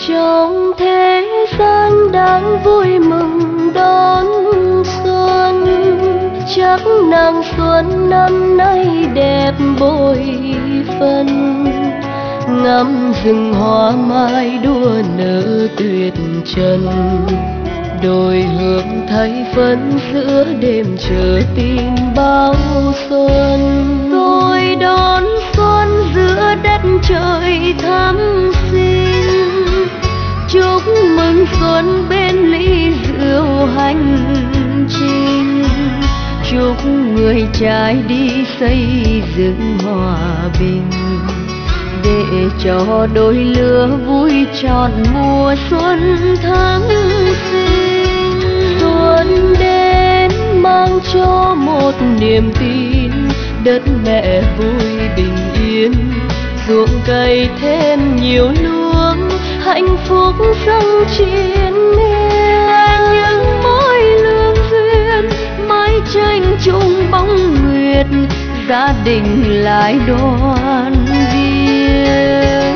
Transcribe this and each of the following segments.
Trong thế gian đang vui mừng đón xuân, chắc nàng xuân năm nay đẹp bội phần. Ngắm rừng hoa mai đua nở tuyệt trần, đôi hương thấy phấn giữa đêm chờ tin báo xuân. Tôi đón xuân giữa đất trời thắm xinh, chúc mừng xuân bên ly rượu hành trình. Chúc người trai đi xây dựng hòa bình, để cho đôi lứa vui trọn mùa xuân tháng sinh. Xuân đến mang cho một niềm tin, đất mẹ vui bình yên, ruộng cây thêm nhiều luống, hạnh phúc dâng chiến miên. Những mối lương duyên mái tranh chung bóng nguyệt, gia đình lại đoàn viên.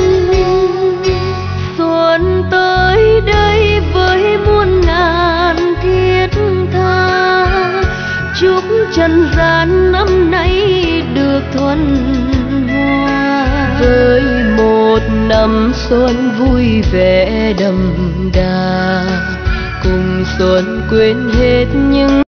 Xuân tới đây với muôn ngàn thiết tha, chúc trần gian năm nay được thuần hoa. Với một năm xuân vui vẻ đậm đà, cùng xuân quên hết những